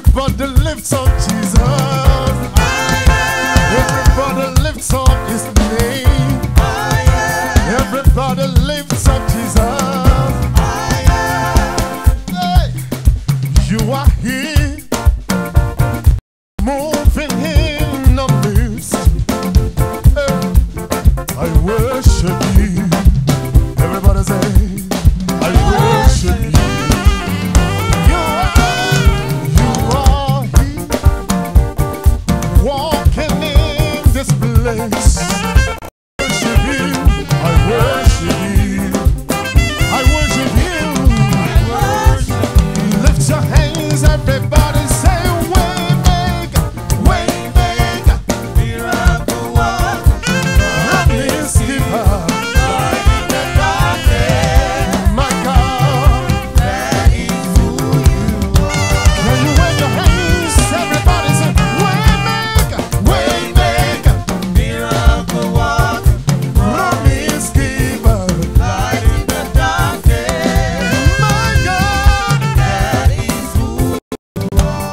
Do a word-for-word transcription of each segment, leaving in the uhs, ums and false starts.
Everybody lifts up Jesus. Everybody lifts up his name. Everybody lifts up Jesus. Hey. You are here, moving in the midst. Hey. I worship you. Everybody say, I worship you. You are, you are here, walking in this place. Worship you. I worship you. I worship you. Lift your hands, everybody say, Waymaker, Waymaker, miracle worker, promise keeper. My God, that is who you are. Can you wave your hands? Everybody say, Waymaker, Waymaker, miracle worker, promise keeper. Light in the darkness. My God, that is who you are.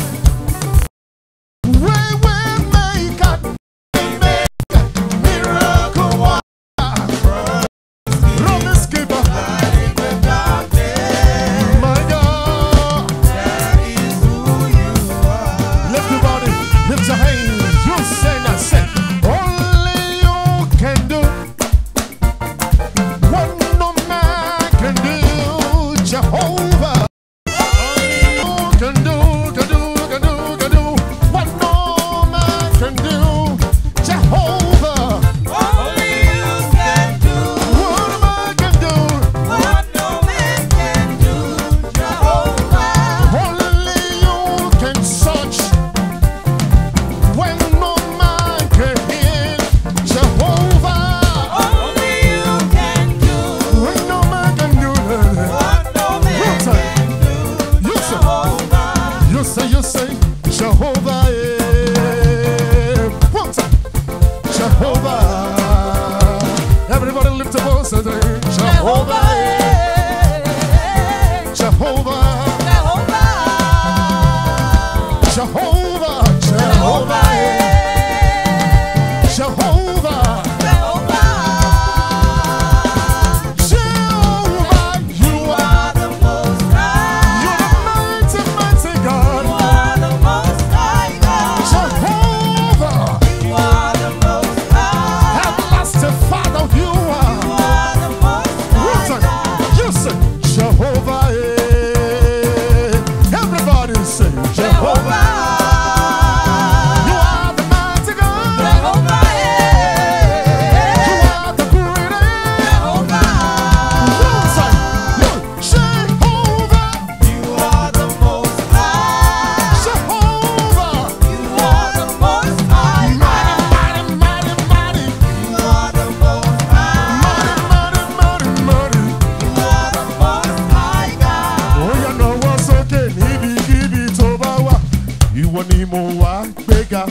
Way, Waymaker, Waymaker, miracle worker, promise keeper. Light in the darkness. My God, that is who you are. Lift your body, lift your hands. You say that, say, only you can do what no man can do, Jehovah. Only you can do, can do, can do, can do what no man can do, Jehovah. Only you can do What a man can do, what no man can do, Jehovah. only you can search when no man can hear, Jehovah. Only you can do When no man can do that. what no man can do, You say, Jehovah. you say, you say, Jehovah, yeah. One time, Jehovah. Everybody lift your voice and say, Jehovah, yeah. Jehovah, Jehovah, Jehovah, yeah. Jehovah, Jehovah, you are, the most high. you're the mighty, mighty God. You are the most high God. Jehovah, You are the most high. everlasting Father, you You are. are the most One high time, God. you say, Jehovah, yeah. Everybody say, Jehovah. You are the mighty God. Jehovah, You are the greatest. Jehovah. One time, you, Jehovah, You are the most high. Jehovah. You are the most high Mighty, God. mighty, mighty, mighty. You are the most high. Mighty, mighty, mighty, mighty. You are the most high God. Ó yá nawọ́ sókè níbikíbi tó bá wà. Ìwọ ni mo wá gbéga.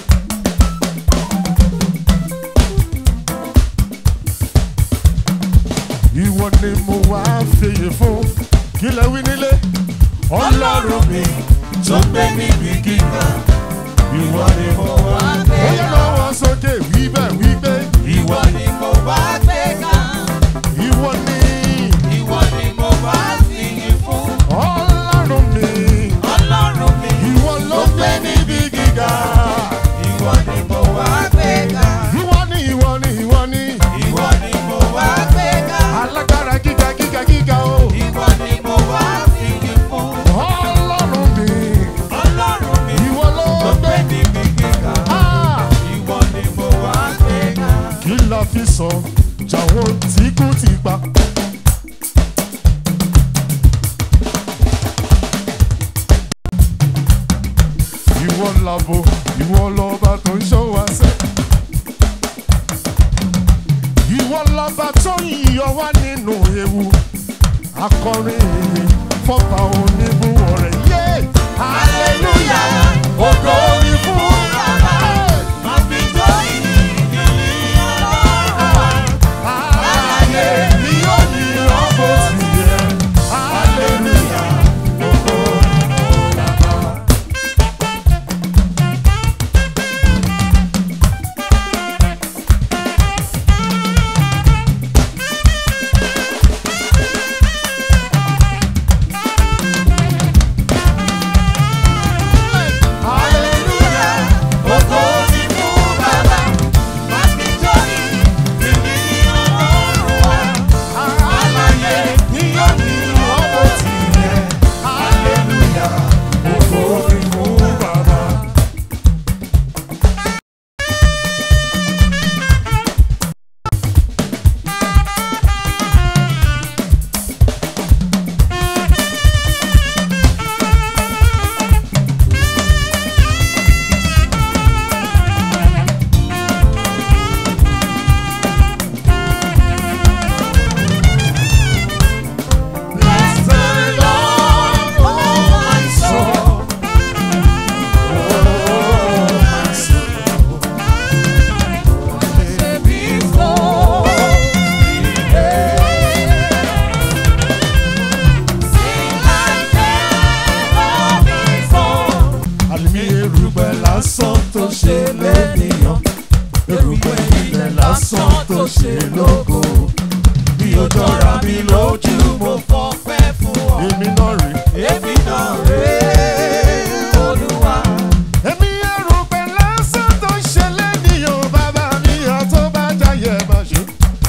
Ìwọ ni mo wá fèyè fún. Kí lẹ wí nílé? Ọlọ́run mi tó gbé níbi gíga. Ìwọ ni mo wá gbéga. Ó yá nawọ́ sókè wí bẹ́ẹ̀ wí pé. Ìwọ ni mo bá gbéga. Ìwọ ni Ìwọ ni mo bá fìyìn fún. Ọlọ́run mi. Ọlọ́run mi Ìwọ ló gbé níbi gíga. ìwọ ni mo wá gbéga. Ìwọ ni ìwọ ni ìwọ ni. Ìwọ ni mo wá gbéga. Alágbára gíga gíga gíga o. Ìwọ ni mo wá fìyìn fún. Ọlọ́run mi. Ọlọ́run mi Ìwọ ló ló gbé. gbé níbi gíga. Ah! Ìwọ ni mo wá gbéga. Kí la fi sọ jàwọ́ tí kú ti pa. Ìwọ làbò, ìwọ lọ́ba tó ń ṣọ́ wa sẹ́. Ìwọ lọ́ba tó ń yọ wá nínú ewu. Akọrin ìyìn fọ́ba oníbùwọ̀ rẹ̀ yé. Hallelujah! Ògo ni fún Baba. Má fi tó ìyìn Ọlọ́run wa. Ààyè ni ó ní ọ̀bọ sí ẹ. Hallelujah! Ògo ni fún Baba. ṣe lógo. Bí o jọra mi lójú mo fọpẹ́ fún ọ. èmi náà rè. Èmi náà rè Olúwa. Èmi ẹrù pẹ̀lẹ́ sẹ́ tó ṣe lẹ́nìyàn bàbá mi àtọ́ bá jáyé máa ṣe.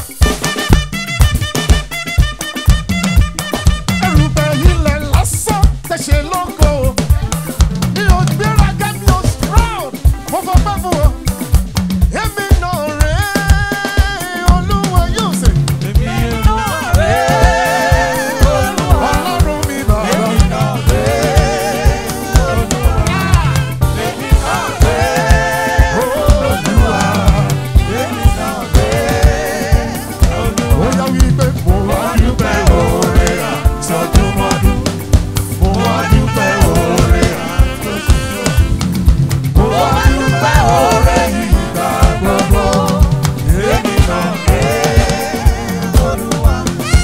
Ẹrù pẹ̀ ilẹ̀ lásán tẹ̀sẹ̀ lógo. Mi ò gbéraga mi ò proud. Mo fọpẹ́ fún ọ. Èmi náà rè Olúwa yóò ṣe. Èmi náà rè Olúwa. Ọlọ́run mi bàbá. Èmi náà rè Olúwa. Èmi náà rè Olúwa. Èmi náà rè Olúwa. Ó yá wípé mo wá dúpẹ́ oore àtọ́dúnmọ́dún. Mo wá dúpẹ́ oore àtọ́dúnmọ́dún. Mo wá dúpẹ́ oore ìgbà gbogbo. Èmi náà rè Olúwa.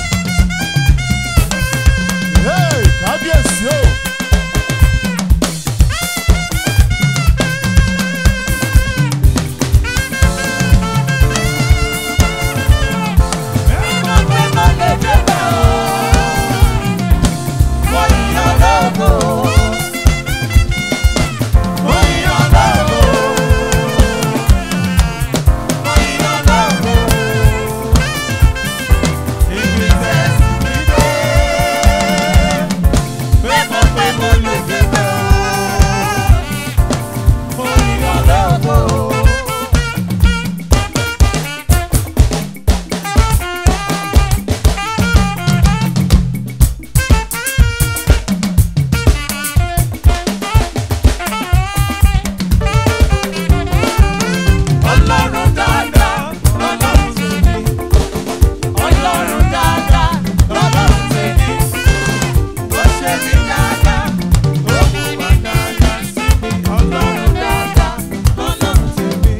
Hey, kábíyèsí o. Ọlọ́run dáadáa, Ọlọ́run tèmi. Ọlọ́run dáadáa, Ọlọ́run tèmi. Ó ṣe mí dáadáa, ó hùwà dáadáa sí mi. Ọlọ́run dáadáa, Ọlọ́run tèmi.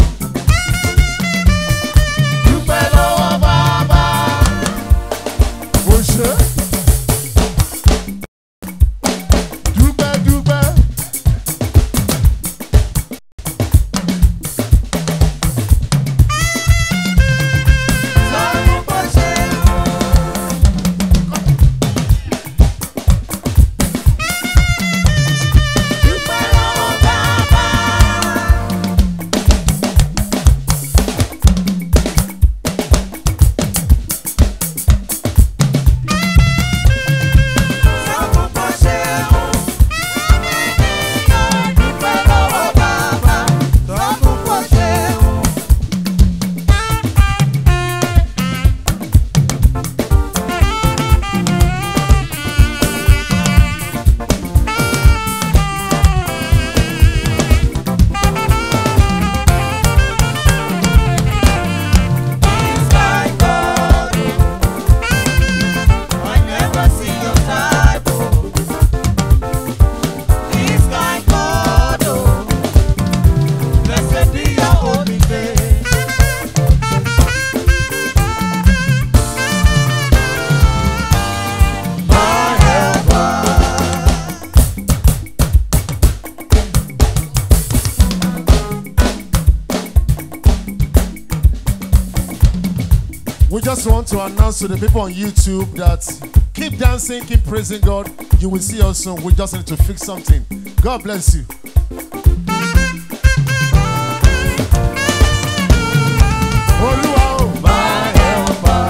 Dúpẹ́ lọ́wọ́ bàbá. Ó ṣe. Dúpẹ́ dúpẹ́. Sọ́run bó ṣe dúpẹ́ lọ́wọ́ bàbá. Sọ́run bó ṣe dúpẹ́ lọ́wọ́ bàbá. Sọ́run bó ṣe He's like God, I never see your type. He's like God, blessed be your holy name. My helper. We just want to announce to the people on YouTube that keep dancing, keep praising God. You will see us soon. We just need to fix something. God bless you. Olúwa o. My helper.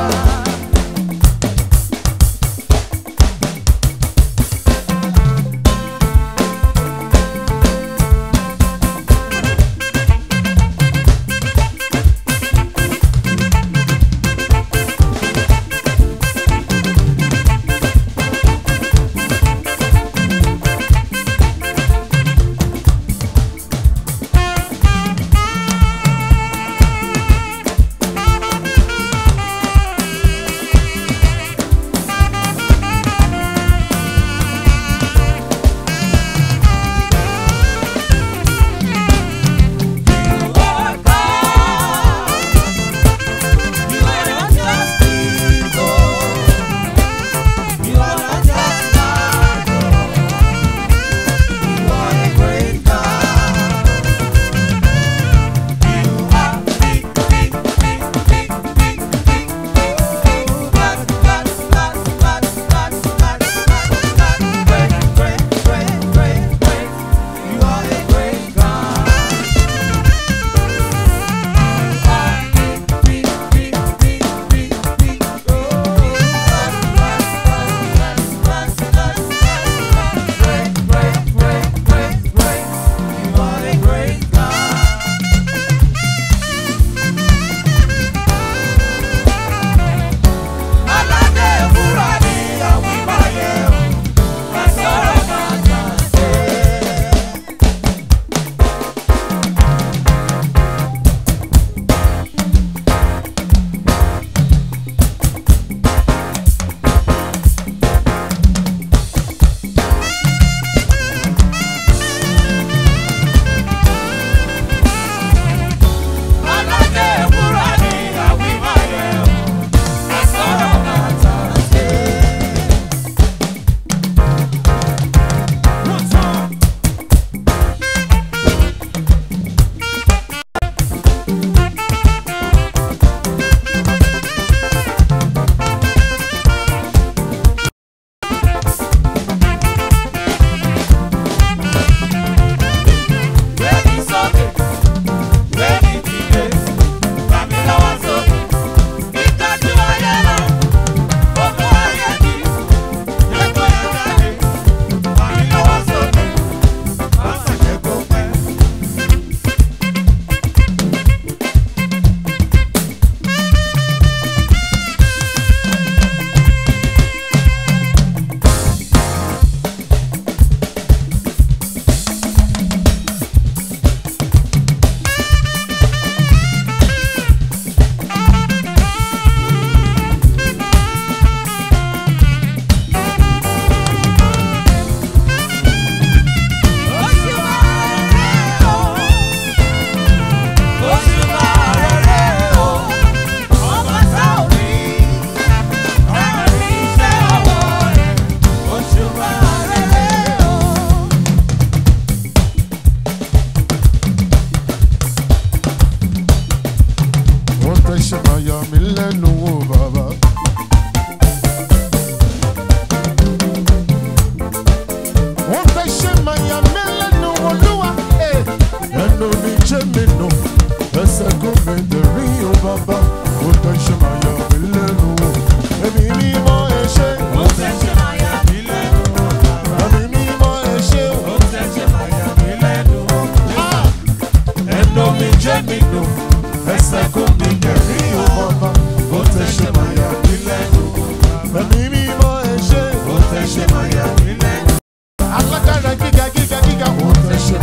Alágbára gíga gíga gíga ó fẹ́ ṣe.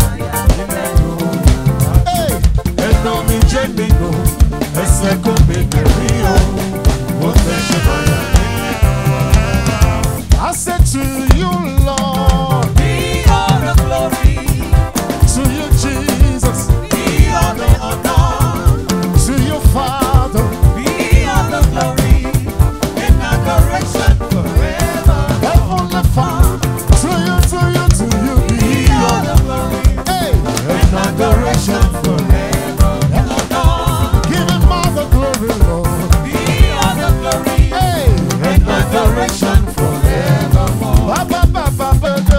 Hey, ẹnu mi jẹ́ mi nù, ẹsẹ̀ kò mi bẹ̀rí o, ó fẹ́ ṣe báyà. I said to you, Lord, Be all the glory, to you, Jesus, be all the honor, to you, Father, be all the glory, in adoration forever. Heavenly Father, to you, to you, to you, Be be all all the glory, hey, in adoration forever. give him all the glory, Lord. Be all the glory, Hey, in adoration forevermore. ba ba ba ba ba ba.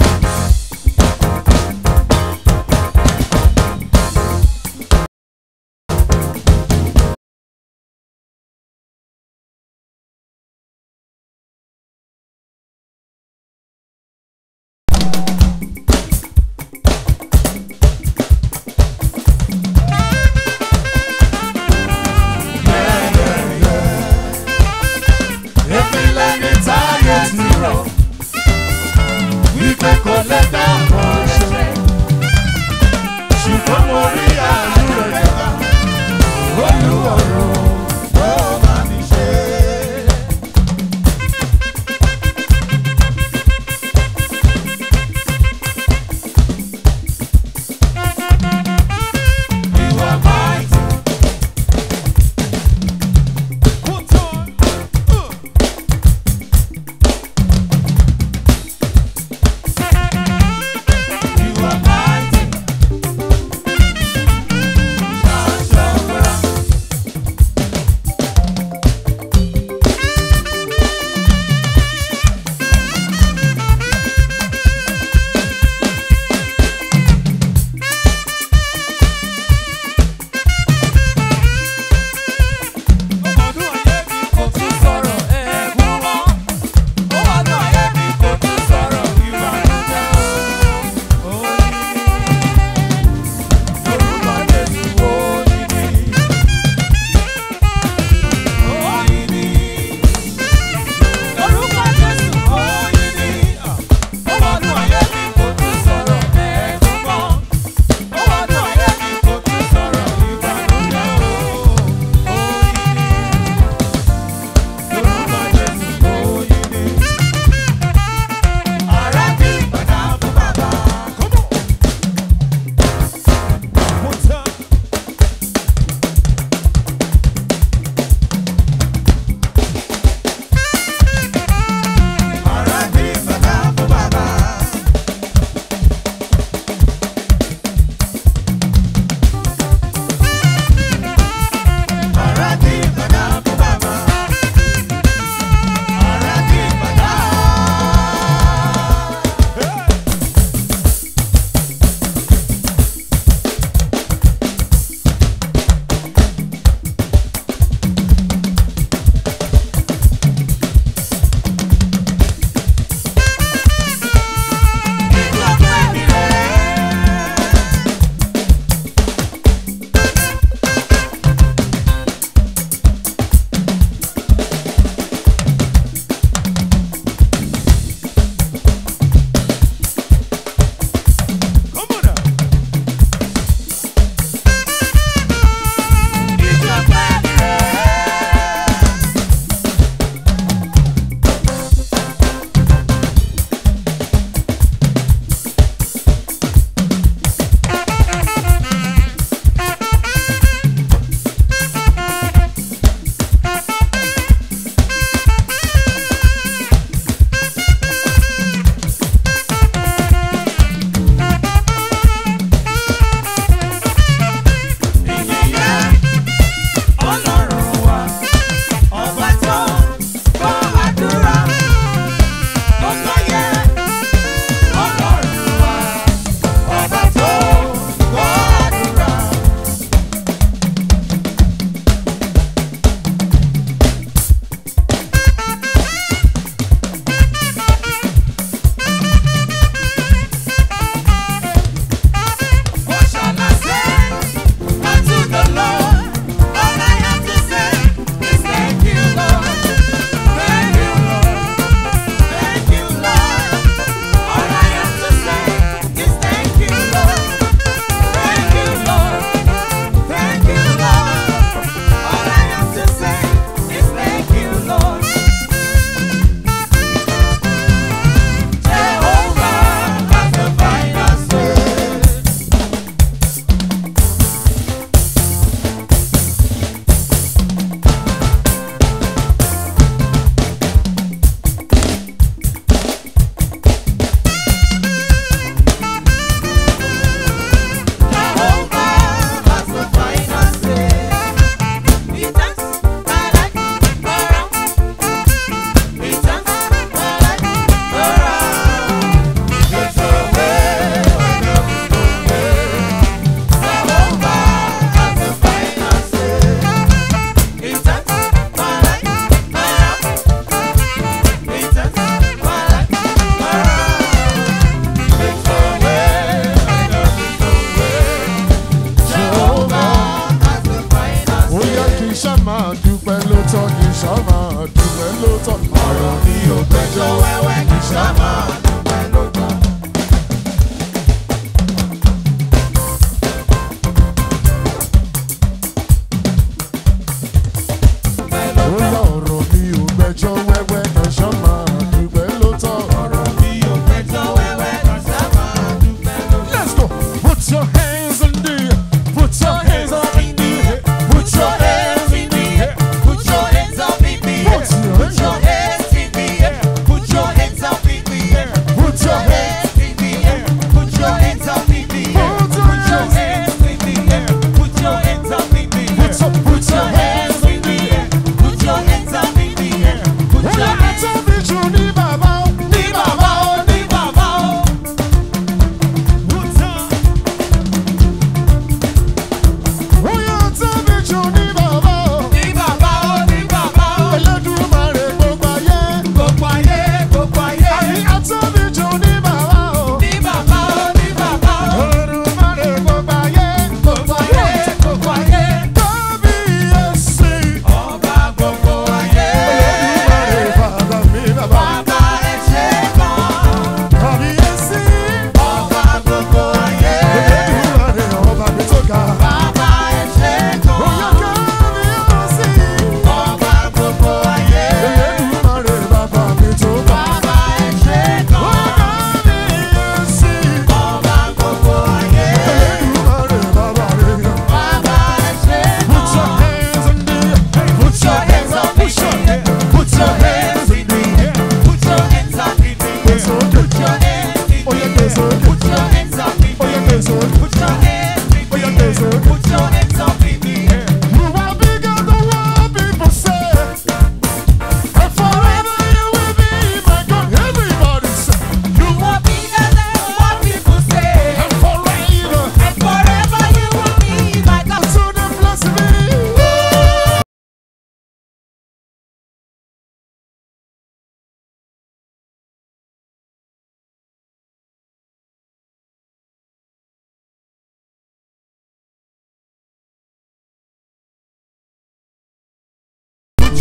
Èmi lẹni táyé ti rọ̀, wípé kò lè dá nǹkan ṣe. Ṣùgbọ́n mo rí àánú rẹ̀ gbà, Olúọ̀run ó bá mi ṣe. You are mighty. Put on, uh.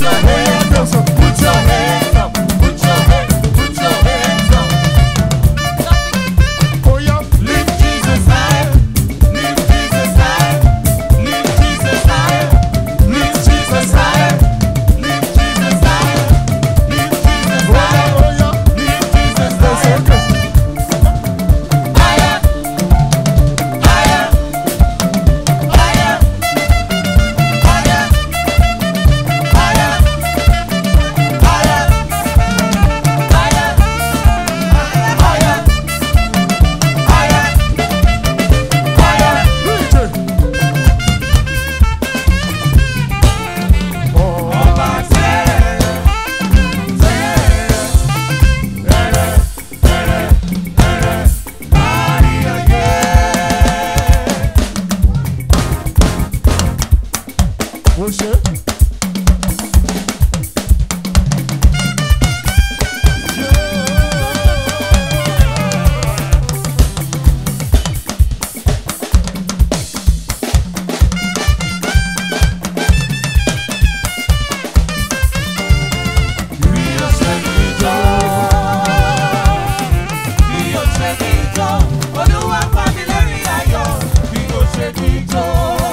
your hands up, put your hands up, put your hands, put your hands up. Oh yeah. Lift Jesus higher, lift Jesus higher, lift Jesus higher, lift Jesus higher, lift Jesus higher, lift Jesus Oh higher, yeah. Oh yeah. lift Jesus That's higher, okay. higher, higher, higher, higher, higher, higher, higher, higher, higher, higher. Reach it. Oh. Ọba tẹ́rẹ̀, tẹ́rẹ̀, tẹ́rẹ̀, tẹ́rẹ̀, tẹ́rẹ̀, kárí ayé. Oh shit. Bí o ṣe níjó, bí o ṣe níjó, Olúwa pa mí lórí ayọ̀, bí o ṣe níjó.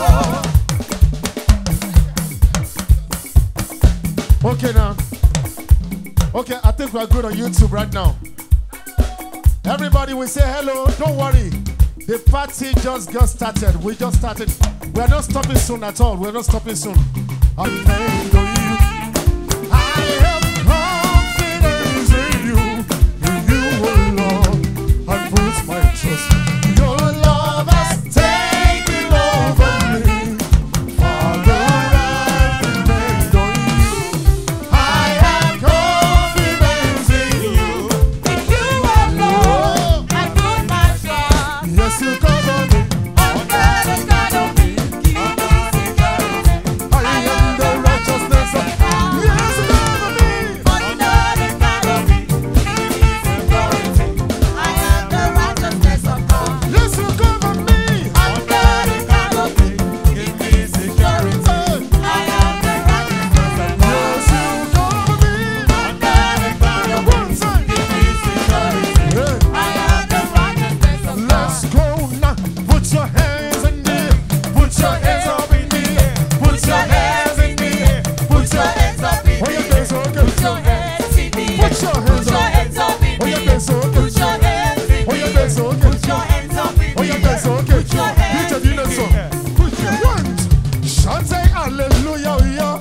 Okay now. Okay, I think we're good on YouTube right now. Everybody will say hello. Don't worry. The party just got started. We just started. We're not stopping soon at all. We're not stopping soon. I'm thankful to you. I have confidence in you. In you, oh Lord. I put my trust. Your love has taken over me. Father, I depend on you. I have confidence in you. In you alone, I put my trust. Yes, you cover me. Under the God of me, give me security. I am the righteousness of Yes, you cover me. Under the God of me, give me security. I am the righteousness of God. Yes, you cover me. Under the God of me, give me security. I am the righteousness of God. Yes, you cover me. Under the God of me, One time. give me security. Hey. I am the righteousness of Let's God. go now. Put your hands in the air. Put your hands up in the air. Put your hands in the air. Put your hands up in the air. Oh, yeah, that's okay. Put your hands in the air. Put your hands Put your up. hands up in Oh, the yeah, air. that's okay. Put your hands in Oh, the yeah, air. that's okay. Put your hands up in Oh, the yeah, air. that's okay. Put your hands Peter, you know in so. the air. Put your hands. Shout say hallelujah, yeah.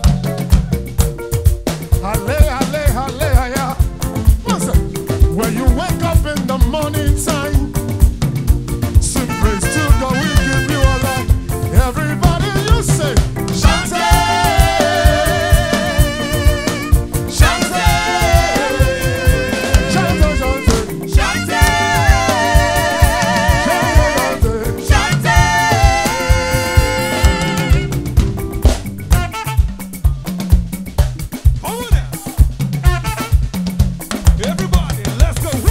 Halle, halle, halle, yeah. Listen, when you wake up in the morning time, sing praise to God, we give you a life. Everybody, you say, shout it. Shout it. Shout it, shout it. Shout it. Shout it. Shout it. Hold it. Everybody, let's go.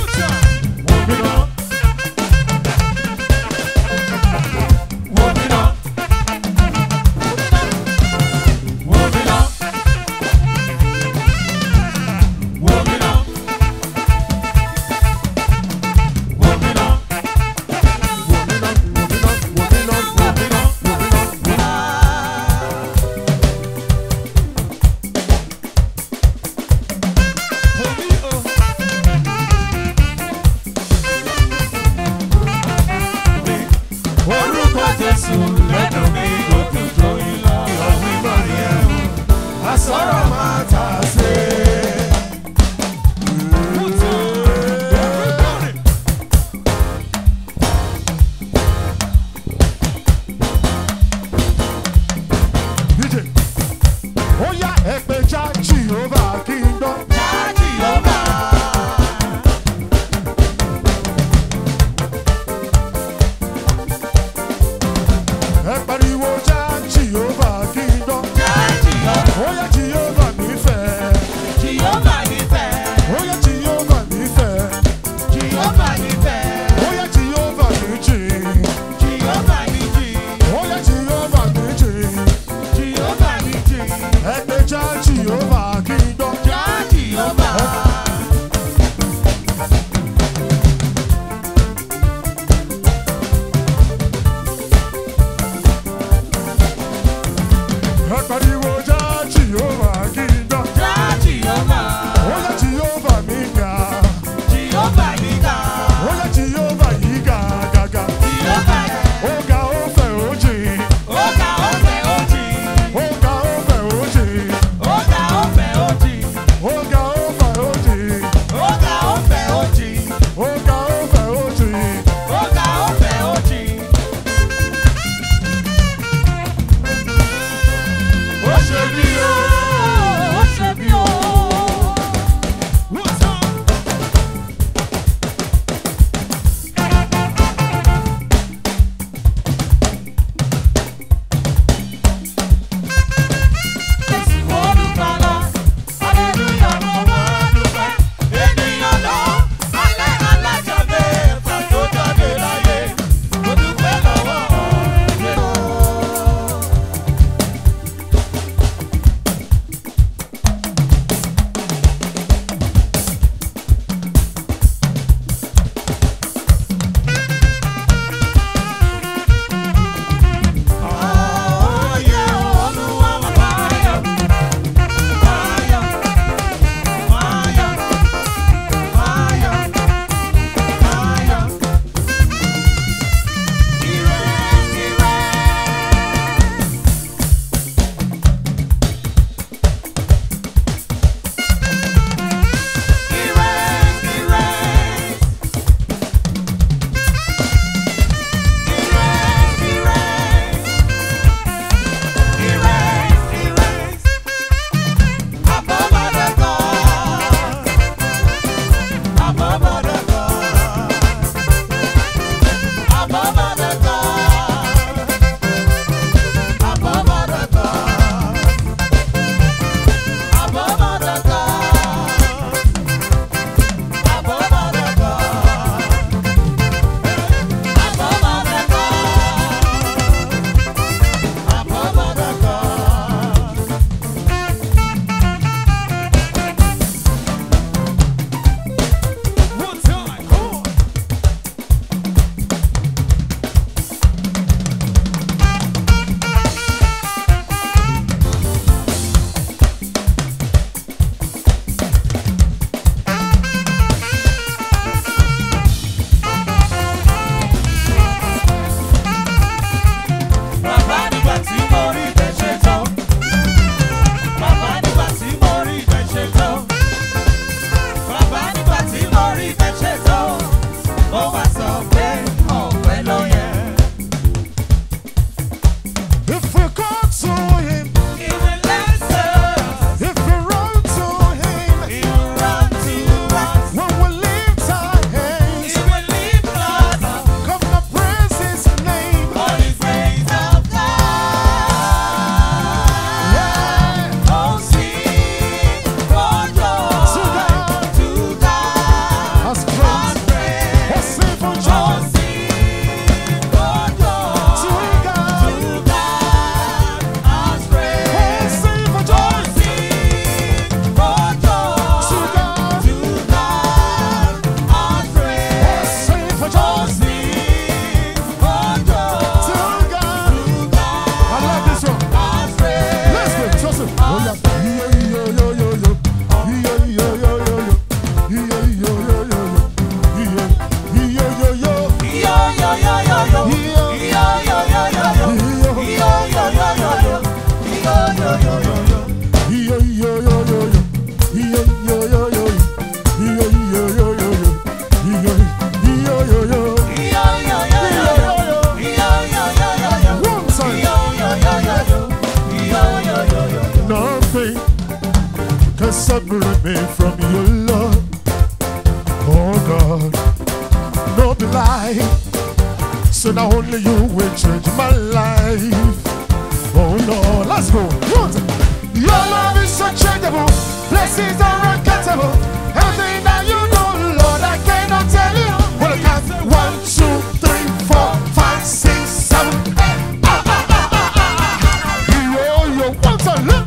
separate me from your love. Oh God, no be lie. So now only you will change my life. Oh no, let's go. Your love is unchangeable. Blessings are uncuttable. Everything that you do, Lord, I cannot tell you. Well, I count one, two, three, four, five, six, seven, eight. Ah, ah, ah, ah, ah, ah. Yo, yo, one time, look.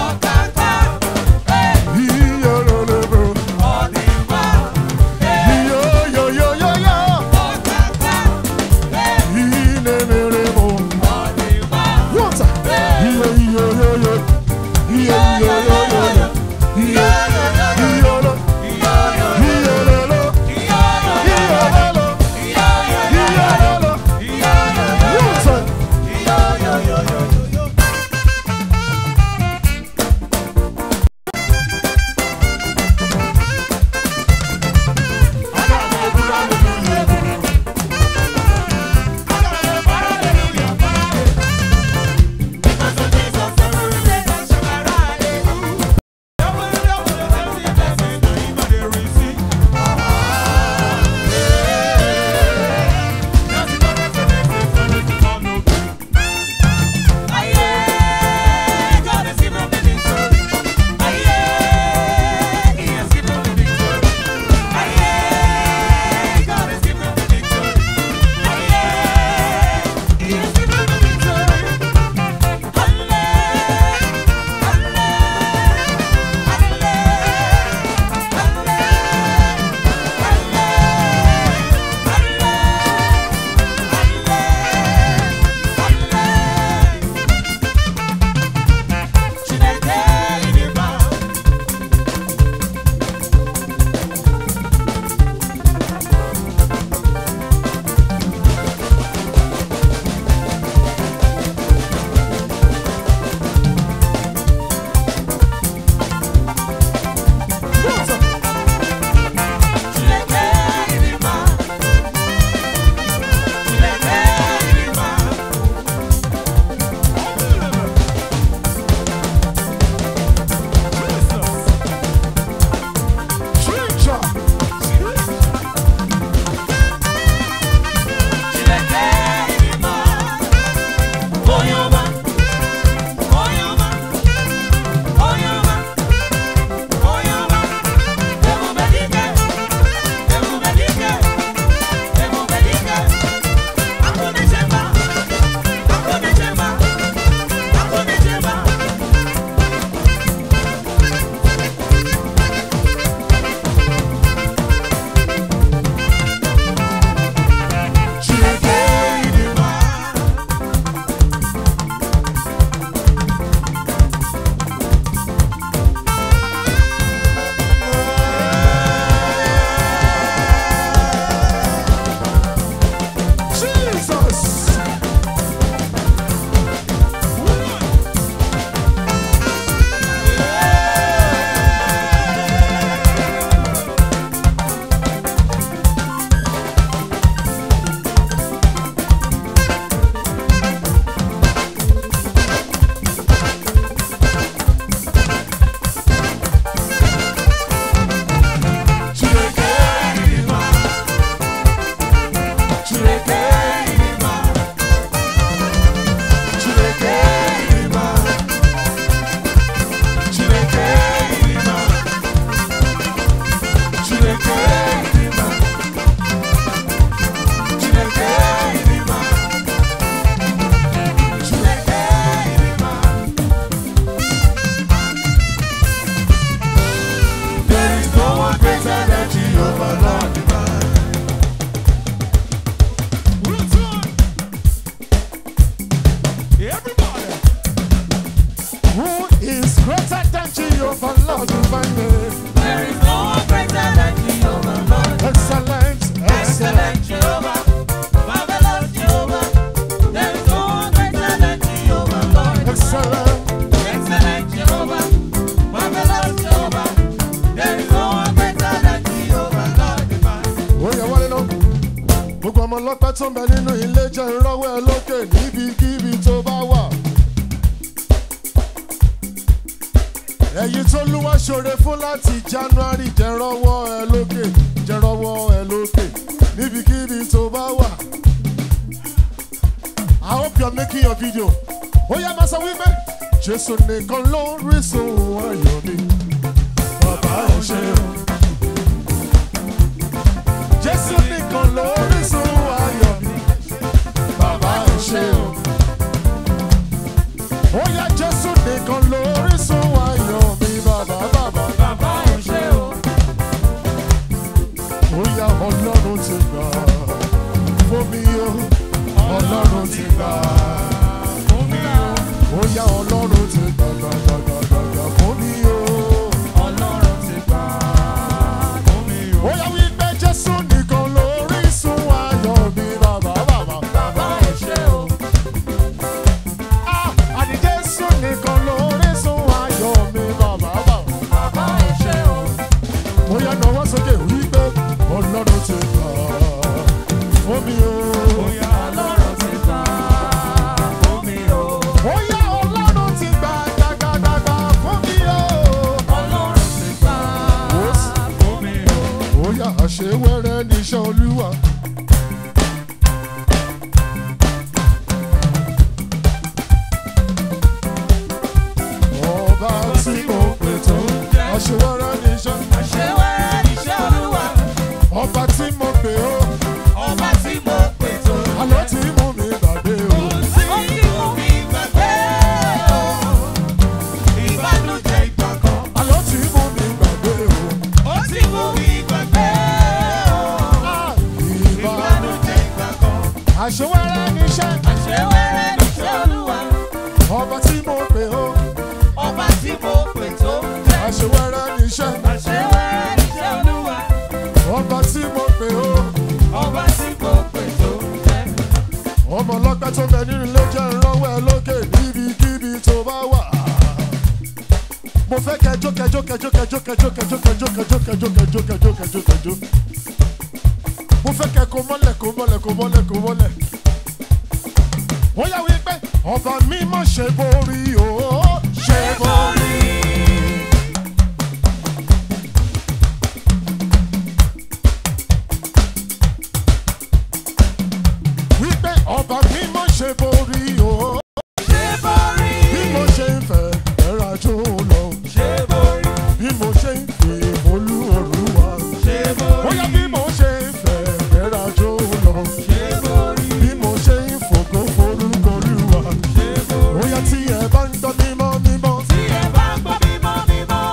ọmọ ọlọ́pẹ́ tó ń bẹ nínú ilé jẹ́ ìrọ́wọ́ ẹ lókè níbikíbi tó bá wà. ẹ̀yin tó lúwa ṣoore fún láti January jẹ́ rọ́wọ́ ẹ lókè jẹ́ rọ́wọ́ ẹ lókè níbikíbi tó bá wà. I hope you are making your video. Ó yá máa sọ wípé Jésù nìkan ló rísun ayọ̀ mi. Bàbá ò ṣe o. Jésù nìkan ló rísun ayọ̀ mi. Bàbá ò ṣe o. Ó yá Jésù nìkan ló rísun ayọ̀ mi. Bàbá bàbá bàbá ò ṣe o. Ó yá Ọlọ́run ti gbà fún mi o. Ọlọ́run ti gbà fún mi o. Ó yá Ọlọ́run ti gbà gbà gbà gbà gbà fún mi o. Ọlọ́run ti gbà fún mi o. Ó yá wípé Jésù nìkan lórísun ayọ̀ mi. Bàbá bàbá bàbá ẹ ṣé o. Ah, àní Jésù nìkan lórísun ayọ̀ mi. Bàbá bàbá bàbá ẹ ṣé o. Ó yá nawọ́ sókè wípé Ọlọ́run ti gbà fún mi o. Ó yá Ọlọ́run ti gbà fún mi o. Ó yá Ọlọ́run ti gbà gbàgbàgbà fún mi o. Ọlọ́run ti gbà fún mi o. Ó yá àṣewẹ́rẹ́ níṣẹ́ Olúwa. Ọba tí mo pè tó àṣewẹ́rẹ́ níṣẹ́. Àṣewẹ́rẹ́ níṣẹ́ Olúwa. Ọba tí mo pè ó. Ọba tí mo pè tó. Àlọ́ tí mú mi gbàgbé o. Ó tí mú mi gbàgbé o. Ìbànújẹ́ ìgbà kan. Àlọ́ tí mú mi gbàgbé o. Ó tí mú mi gbàgbé o. Ìbànújẹ́ ìgbà kan. Àṣewẹ́rẹ́ níṣẹ́. Àṣewẹ́rẹ́ níṣẹ́ Olúwa. Ọba tí mo pè ó. Ọba tí mo pè tó. Àṣewẹ́rẹ́ níṣẹ́. Àṣewẹ́rẹ́ níṣẹ́ Olúwa. Ọba tí mo pè ó. Ọba tí mo pè tó. Ọmọ ọlọ́pẹ́ tó bẹ nínú ilé jẹ́ ìrànwọ́ ẹ lókè níbikíbi tó bá wà. Mo fẹ́ kẹjọ kẹjọ kẹjọ kẹjọ kẹjọ kẹjọ kẹjọ kẹjọ kẹjọ kẹjọ kẹjọ kẹjọ kẹjọ. Mo fẹ́ kẹ kó mọ́lẹ̀ kó mọ́lẹ̀ kó mọ́lẹ̀ kó mọ́lẹ̀. Ó yá wípé ọba mímọ́ ṣe borí o. Ṣe borí. Wípé ọba mímọ́ ṣe borí o. Ṣe borí. Bí mo ṣe ń fẹ́ ẹ̀rọ àjò lọ. Ṣe borí. Bí mo ṣe ń fi olú Olúwa. Ṣe borí. Ó yá bí mo ṣe ń fẹ́ ẹ̀rọ àjò lọ. Ṣe borí. Bí mo ṣe ń fògo forúkọ Olúwa. Ṣe borí. Ó yá tí ẹ bá ń gbọ́ mímọ́ mímọ́. Tí ẹ bá ń gbọ́ mímọ́ mímọ́.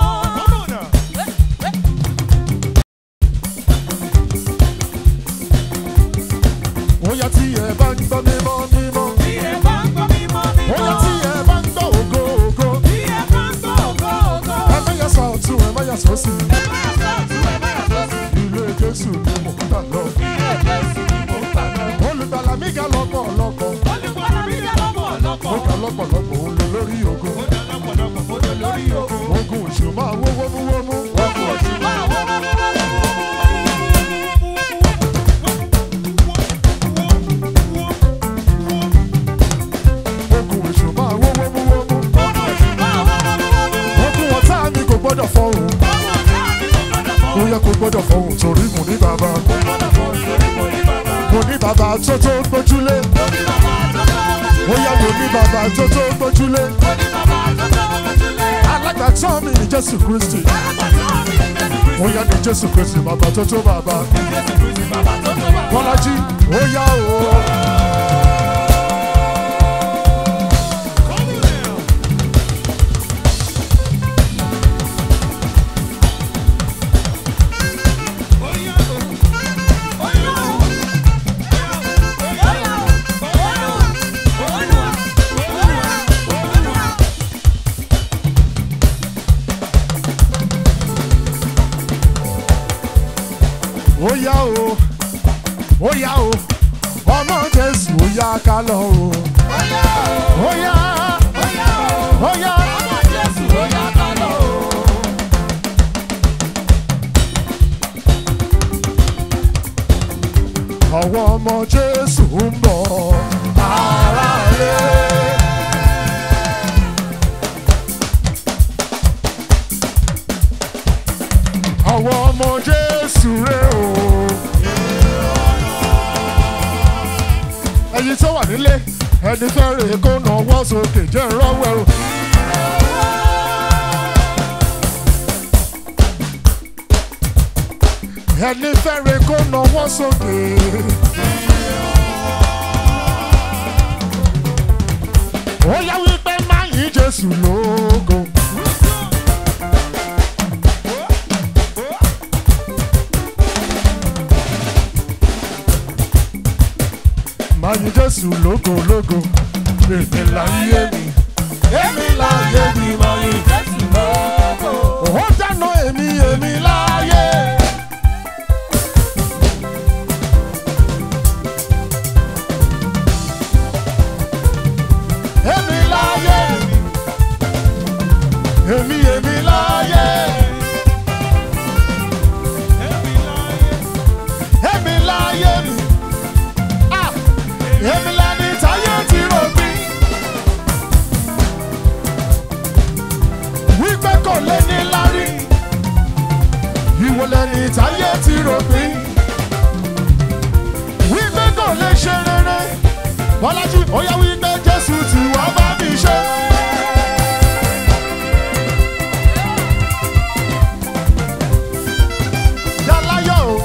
Ó yá tí ẹ bá ń gbọ́ mímọ́ mímọ́. Tí ẹ bá ń gbọ́ mímọ́ mímọ́. Ó yá tí ẹ bá ń gbọ́ ògo ògo. Tí ẹ bá ń gbọ́ ògo ògo. Ẹ má yà sọ ọ̀tún ẹ má yà sọ sí. Ẹ má yà sọ ọ̀tún ẹ má yà sọ sí. Ilé Jésù ni mò ń tà lọ. Ilé Jésù ni mò ń tà lọ. Olùgbàlà mi ga lọ́pọ̀lọpọ̀. Olùgbàlà mi ga lọ́pọ̀lọpọ̀. Ó ga lọ́pọ̀lọpọ̀ òun lè lórí ògo. Ó ga lọ́pọ̀lọpọ̀ òun lè lórí ògo. Ogun òṣù máa wó wómú wómú. Ogun òṣù máa wó wómú wómú. Gbọ́dọ̀ fọhùn. Ó yẹ kó gbọ́dọ̀ fọhùn torí mo ní bàbá. Mo ní bàbá tó tó gbójúlé. Ó yẹ mo ní bàbá tó tó gbójúlé. Alágbàtọ́ mi ní Jésù Kristi. Ó yẹ ní Jésù Kristi bàbá tó tó bàbá. Bọ́lájí ó yá o. Ó yá o, ó yá o, ọmọ Jésù ó yá ká lọ o. Ó yá o, ó yá, ó yá o, ó yá, ọmọ Jésù ó yá ká lọ o. Àwọn ọmọ Jésù ń bọ̀ ara rẹ̀. ẹ̀yin tó wà nílé ẹni fẹ́rẹ̀ kó nawọ́ sókè jẹ́ ìrọ́wọ́ ẹ̀rù. ẹni fẹ́rẹ̀ kó nawọ́ sókè. ó yá wípé máa yìn Jésù lógo. máa yìn Jésù lógo lógo. èmi láyé mi èmi láyé mi máa yìn Jésù lógo. ó dáná èmi èmi láyé. èmi láyé èmi èmi láyé. èmi láyé mi ah èmi lẹni táyé ti rò pín wípé kò lè ní lárí. ìwọ lẹni táyé ti rò pín wípé kò lè ṣe rere. Bọ́lájí ó yá wípé Jésù tí wá bá mi ṣe. Dáláyọ̀ o.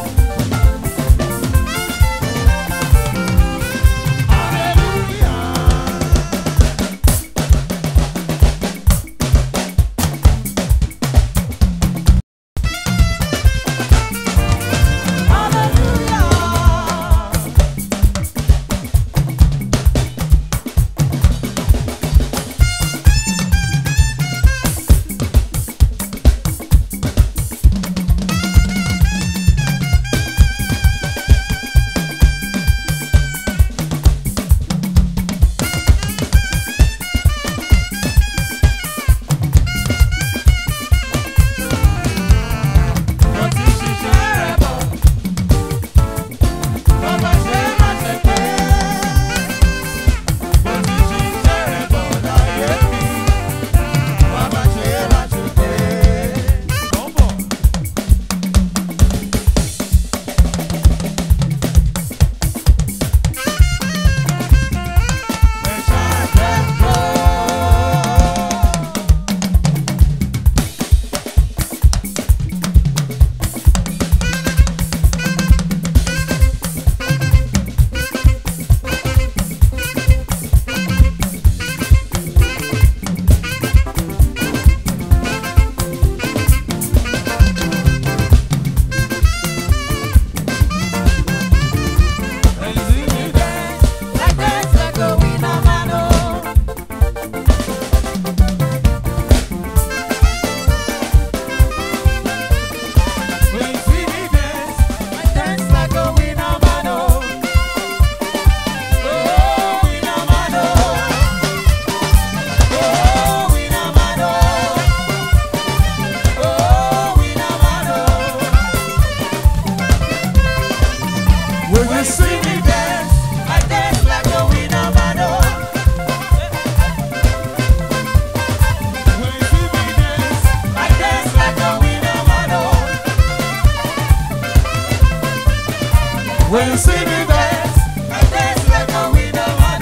When you see me dance, I dance like a winner man.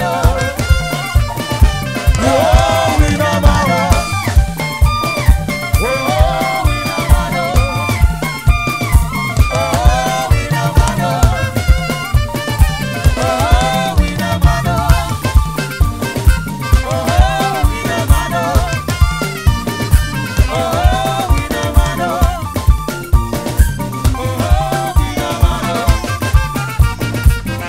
Oh, winner man. Oh, winner man. Oh, winner man. Oh, winner man. Oh, winner man. Oh, winner man. Oh, winner man.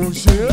ò ṣe é.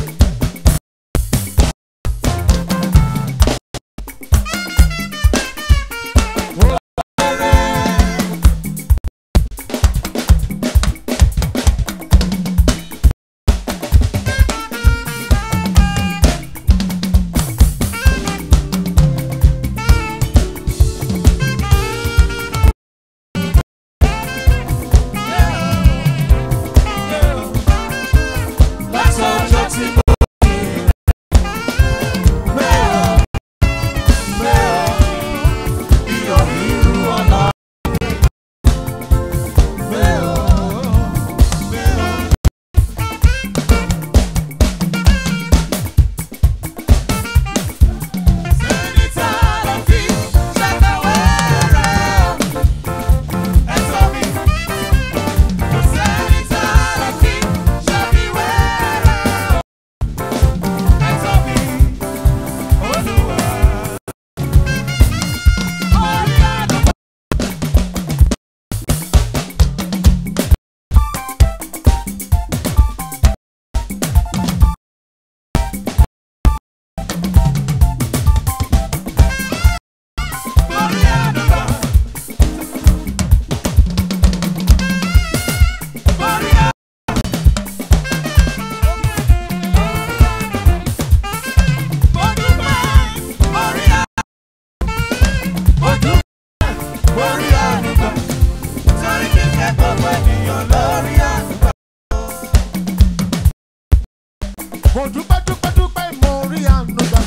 Mo dúpẹ́ dúpẹ́ dúpẹ́ mo rí àánú gbà.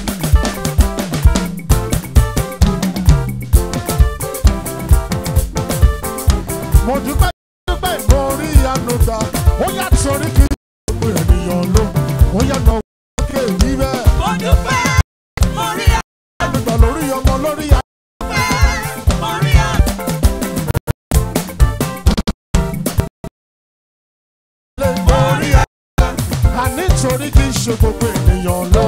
Mo dúpẹ́ dúpẹ́ mo rí àánú gbà. Ó yà torí kí gbogbo ènìyàn ló. Ó yà náà wọ́n ké rí bẹ́ẹ̀. Mo dúpẹ́ mo rí àánú gbà lórí ọmọ lórí àánú. mo rí àánú. Mo rí àánú. Àní torí kí n ṣe gbogbo ènìyàn lọ.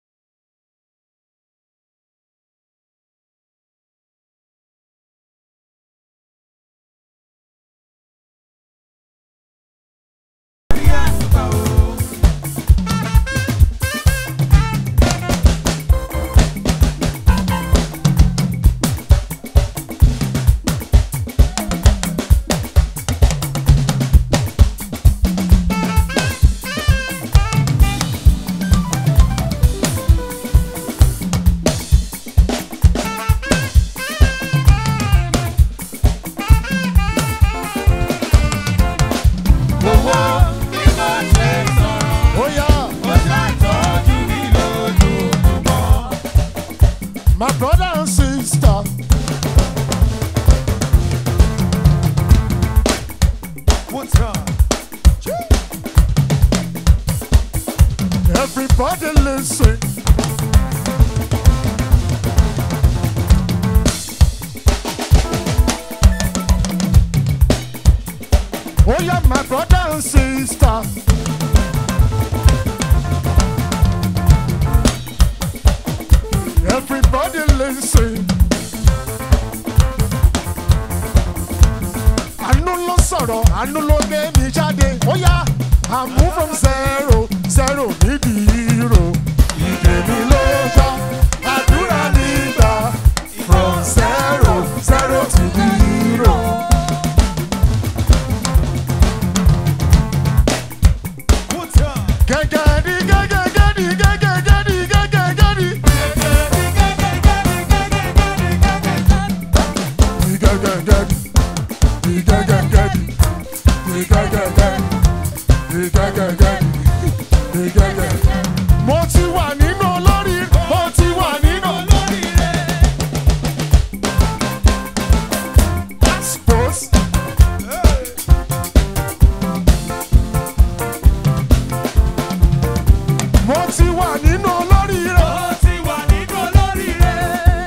My brother and sister, What's wrong? everybody listen. Oh yeah, my brother and sister. Everybody listen. Àánú ló sọ̀rọ̀, àánú ló gbé mi jáde. Ó yá, I move from zero, zero nídìí hero. Ìdè mi ló já, àdúrà nígbà. From zero, zero to the hero. What's wrong? Gẹ́gẹ́dí, gẹ́gẹ́gẹ́dí, gẹ́gẹ́gẹ́dí, gẹ́gẹ́gẹ́dí. Mo ti wà nínú olórí, mo ti wà nínú olórí rẹ̀. Suppose. Mo ti wà nínú olórí rẹ̀. Mo ti wà nínú olórí rẹ̀.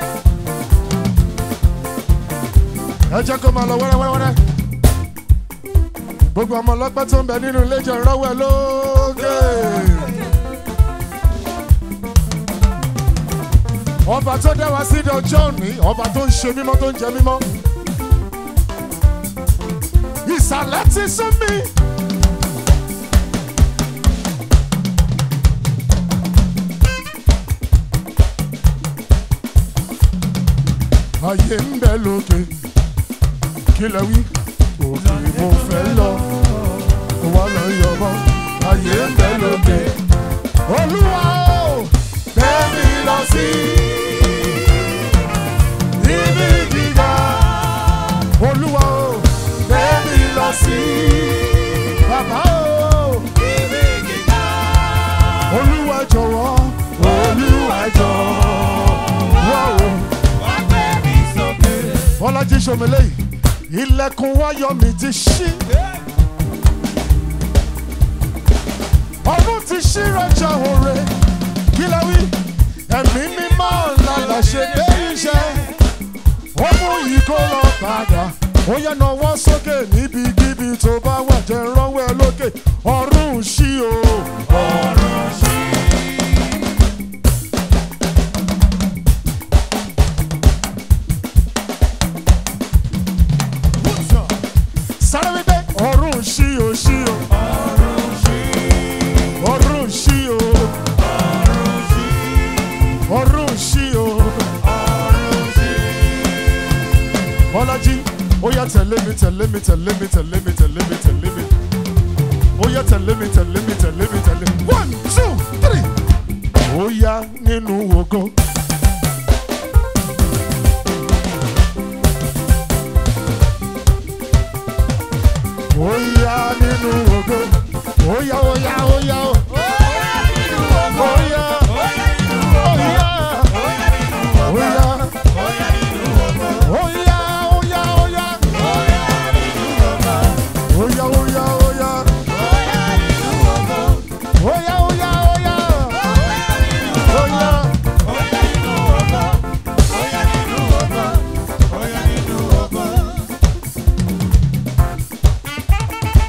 Ẹ jẹ́ kó máa lọ wẹ́rẹ́wẹ́rẹ́. Gbogbo ọmọ ọlọ́pẹ́ tó ń bẹ nínú ilé jẹ́ ìrọ́wọ́ ẹ lókè. Ọba tó dá wa sí ọjọ́ òní, ọba tó ń ṣe mímọ́ tó ń jẹ mímọ́. Ìsàlẹ̀ ti sún mi. ayé ń bẹ lókè kí lẹ wí òkè mo fẹ́ lọ wà lọ yọmọ ayé ń bẹ lókè Olúwa o gbé mi lọ sí ibi gíga Olúwa o gbé mi lọ sí bàbá o ibi gíga Olúwa jọ̀wọ́ Olúwa jọ̀wọ́ wá gbé mi sókè. Bọ́lájí Ṣòmẹ́lẹ́ ilẹ̀kùn ayọ̀ mi ti ṣí ọdún ti ṣí rọjà òre kí lẹ wí ẹ̀mí mímọ́ lálà ṣe dé iṣẹ́ ó mú yìí kó lọ padà ó yẹ nawọ́ sókè níbikíbi tó bá wà jẹ́ ránwọ́ ẹ lókè ọ̀run ṣí o ọ̀run ṣí. Sáré wípé ọ̀run ṣí o ṣí o ọ̀run ṣí ọ̀run ṣí o ọ̀run ṣí ọ̀run ṣí o ọ̀run ṣí. Bọ́lájí ó yá tẹ̀lé mi tẹ̀lé mi tẹ̀lé mi tẹ̀lé mi tẹ̀lé mi tẹ̀lé mi ó yá tẹ̀lé mi tẹ̀lé mi tẹ̀lé mi tẹ̀lé mi one two three ó yá nínú ògo. Oya nínú ògo, oya oya oya o. Oya nínú ògo, oya oya nínú ògo, oya nínú ògo, oya oya nínú ògo, oya oya oya, oya nínú ògo, oya oya oya, oya nínú ògo, oya oya oya, oya nínú ògo, oya nínú ògo, oya nínú ògo, oya nínú ògo.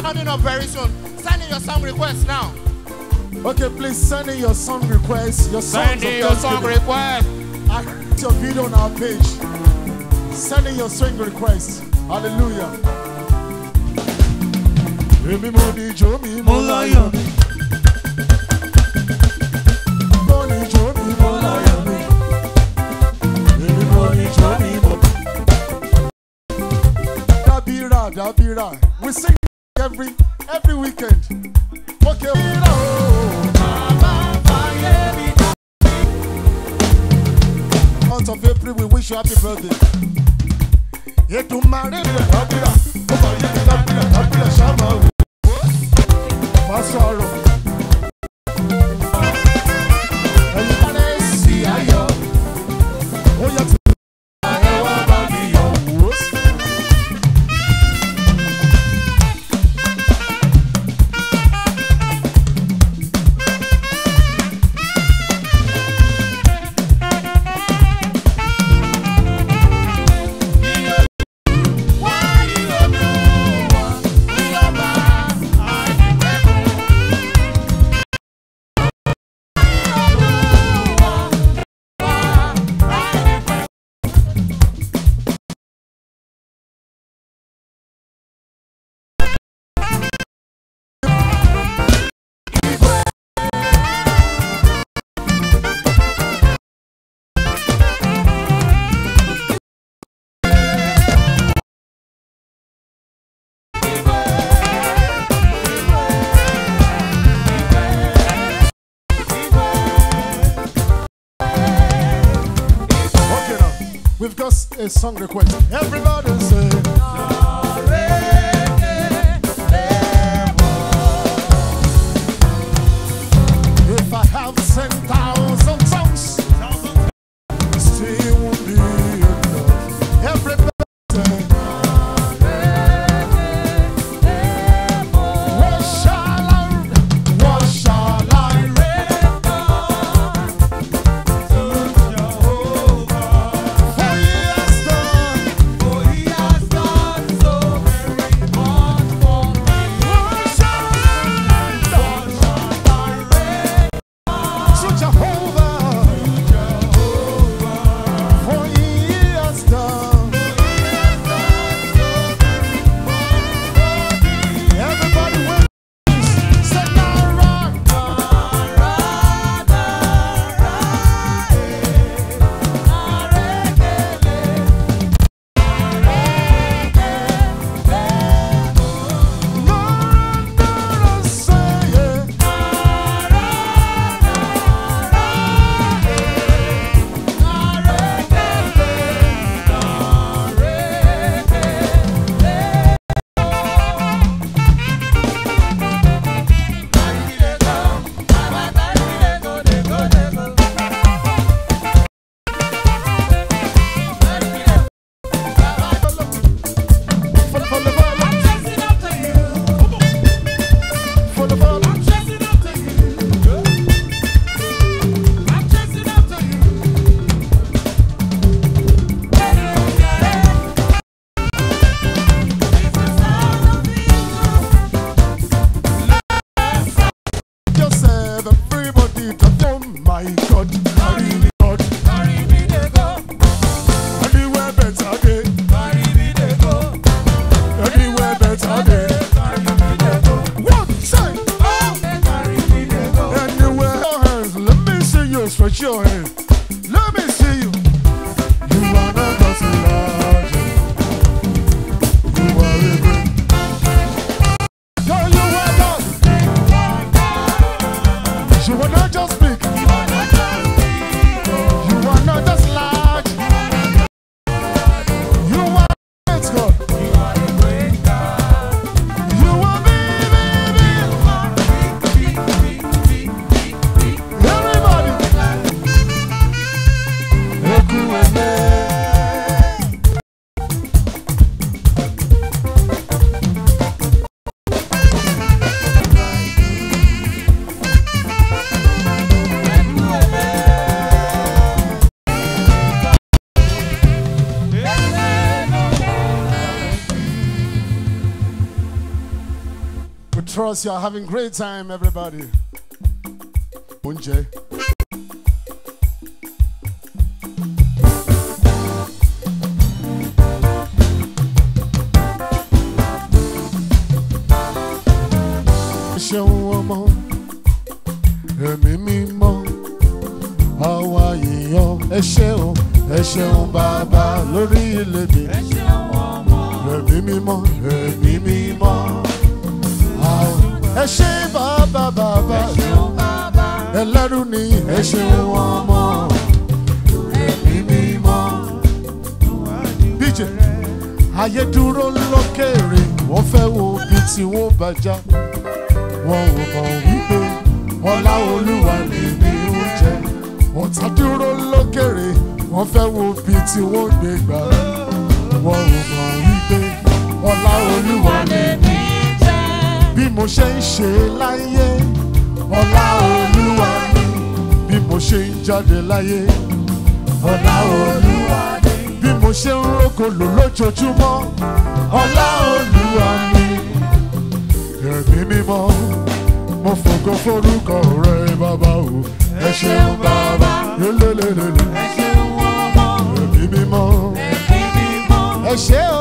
Coming up very soon. Send in your song request now. Okay, please send in your song requests. Your songs Send in your song request. I put your video on our page. Send in your song requests. Hallelujah. Emi mo ni jo mi mo láyọ̀ mi. Mo ni jo mi mo láyọ̀ mi. Emi mo ni jo mi mo. Dabira, Dabira. We sing every every weekend. Okay. Month of April, we wish you happy birthday. Yetumare Dabira, over here Dabira, Dabira Shama. Masaro. Everybody see ayo. Oh yeah. We've got a song request. Everybody say. If I have ten thousand tongues, it still won't be enough. Everybody say. What shall I, what shall I render to Jehovah? For he has done, for he has done so very much for me. What shall I render, what shall I render to Jehovah? For he trust you are having great time, everybody. Bunje. Ṣeun ọmọ, ẹ̀mí mímọ́, àwa yìnyín, ẹ ṣeun, ẹ ṣeun bàbá lórí ilé mi. Ẹ ṣeun ọmọ, ẹ̀mí mímọ́, ẹ̀mí mímọ́, ẹ ṣe bàbá bàbá, ẹ ṣeun bàbá, ẹlẹ́rù ni ẹ ṣeun ọmọ, ẹ̀mí mímọ́. Díje, ayé dúró lókèrè, wọ́n fẹ́ wo bí tí wọ́n bá já. Wọ́n ò mọ̀ wípé ọlá Olúwa lè ní oúnjẹ. Ọ̀tá dúró lókèrè, wọ́n fẹ́ wo bí tí wọ́n gbé gbà. Wọ́n ò mọ̀ wípé ọlá Olúwa lè ní oúnjẹ. Bí mo ṣe ń ṣe láyé, ọlá Olúwa ni. Bí mo ṣe ń jáde láyé, ọlá Olúwa ni. Bí mo ṣe ń rókòlò lójoojúmọ́, ọlá Olúwa ni. Ẹ̀mí mímọ́, mo fògo forúkọ rẹ bàbá o. Ẹ ṣeun bàbá, lélelélele. Ẹ ṣeun ọmọ, ẹ̀mí mímọ́, ẹ̀mí mímọ́. Ẹ ṣé o.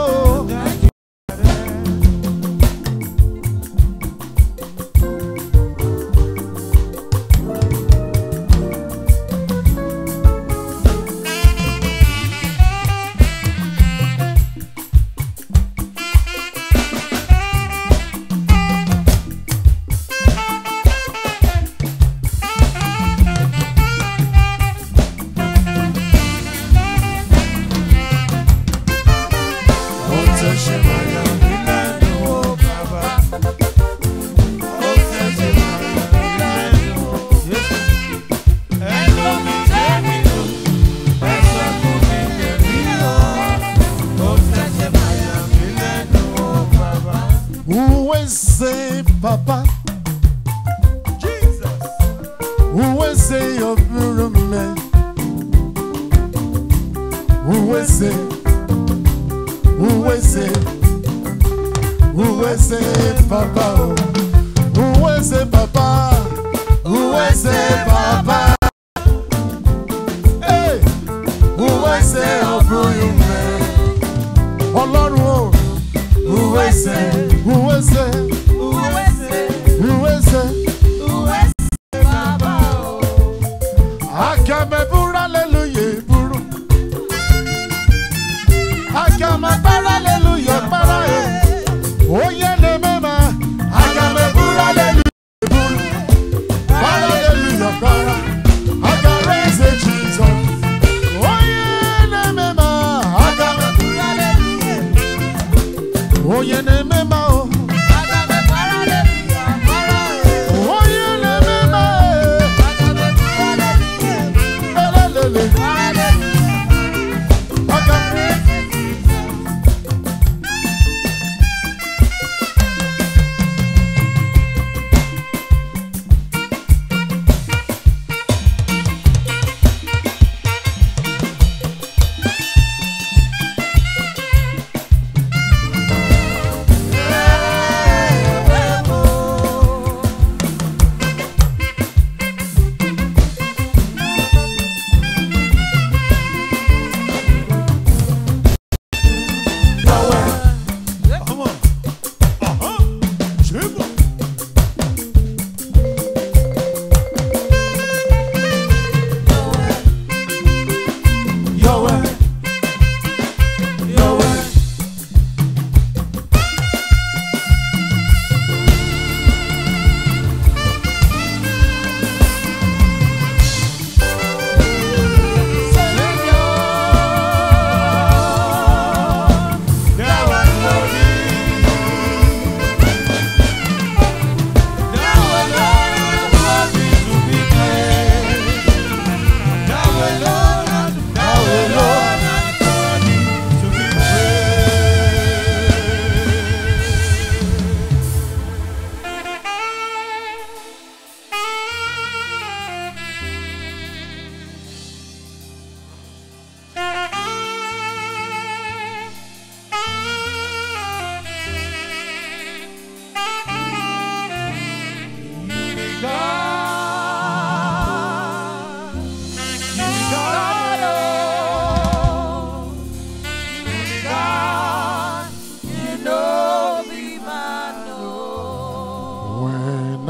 Papa, Jesus, who will say your man? Who will say, who will say, who will say, Papa, who will say, Papa, who will say, Papa, hey, who will say, oh, you man, oh Lord, who will say, who will say. Who is it? Who is it, Baba? Akame bura hallelujah buru. Akame para hallelujah para e. Oye ne mema. Akame bura hallelujah buru. Para hallelujah para.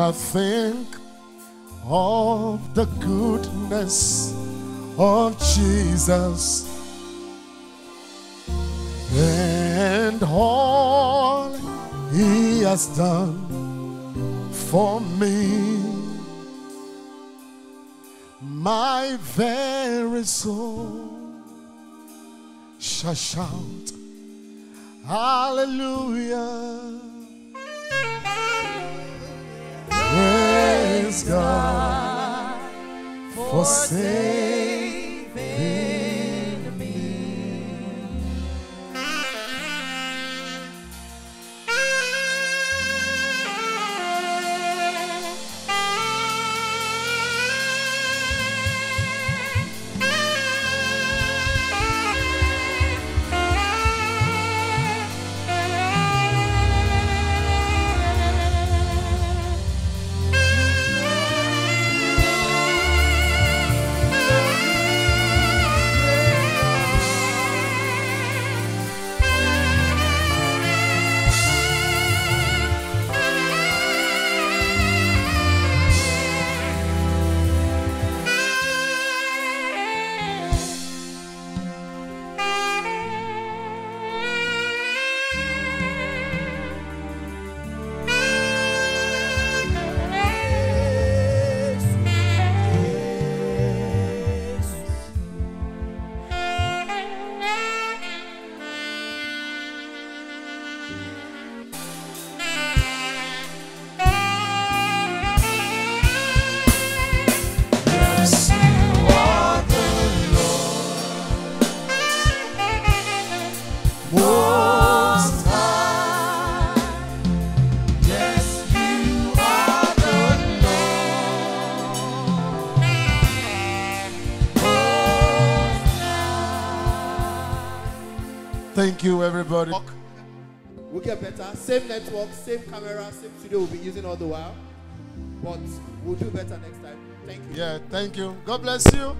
I think of the goodness of Jesus and all he has done for me, my very soul shall shout hallelujah. Praise God for saving me. Thank you, everybody. We'll get better. Same network, same camera, same studio we'll be using all the while. But we'll do better next time. Thank you. Yeah, thank you. God bless you.